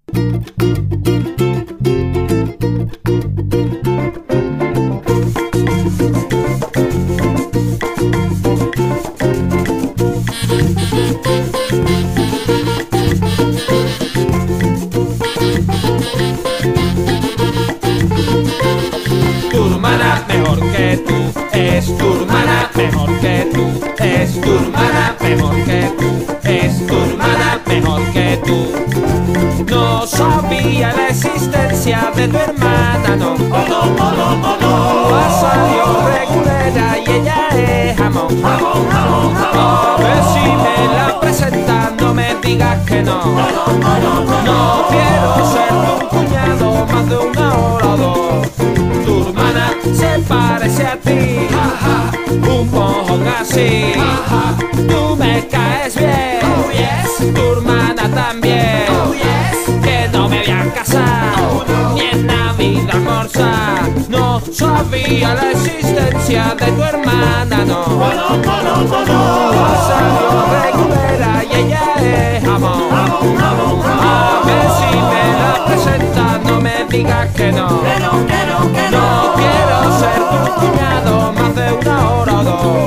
Tu hermana mejor que tú, es tu hermana mejor que tú, es tu hermana mejor que tú, es tu hermana mejor que tú. No sabía la existencia de tu hermana, no. Oh no, oh no, oh no. Salió regulera y ella es jamón. Jamón, jamón, A ver jamón. si me la presentas, no me digas que no. Oh no, oh no, oh no. No quiero ser tu cuñado más de una hora o dos. Tu hermana se parece a ti, un mojón así. Tú me caes bien, Oh yes, tu hermana también. oh yes. Que no me voy a casar, Oh, no. ni en Navidad almorzar. No sabía la existencia de tu hermana, no. Oh no, oh no, oh no. Salió regulera y ella es jamón. Jamón, jamón, A jamón. ver si me la presentas, no me digas que no. Que no, que no, que no. No quiero ser tu cuñado más de una hora o dos.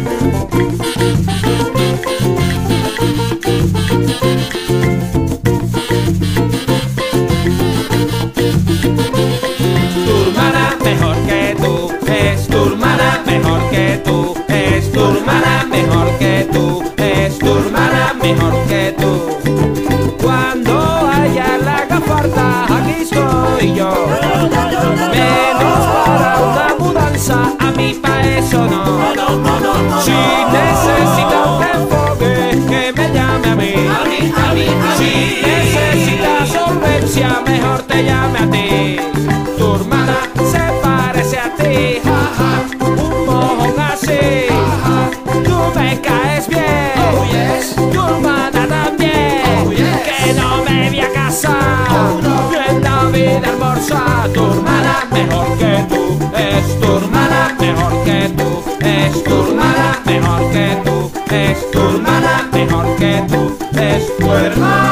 Tu hermana mejor que tú, es tu hermana mejor que tú, es tu hermana mejor que tú, es tu hermana mejor que tú. Cuando haya la haga falta, aquí estoy yo. Menos para una mudanza, a mí pa' eso no. Oh no, oh no, oh no. Si necesitas un enfoque, que me llame a mí. A mí, a mí, a Si mí. necesitas solvencia, mejor te llame a ti. Tu hermana se parece a ti, un mojón así. Tú me caes bien, Oh yes, tu hermana también. Oh, yes. Que no me voy a casar, Oh, no. ni en Navidad almorzar. Tu hermana mejor que tú, es tu hermana mejor que tú, es tu hermana mejor que tú, es tu hermana mejor que tú, es tu hermana.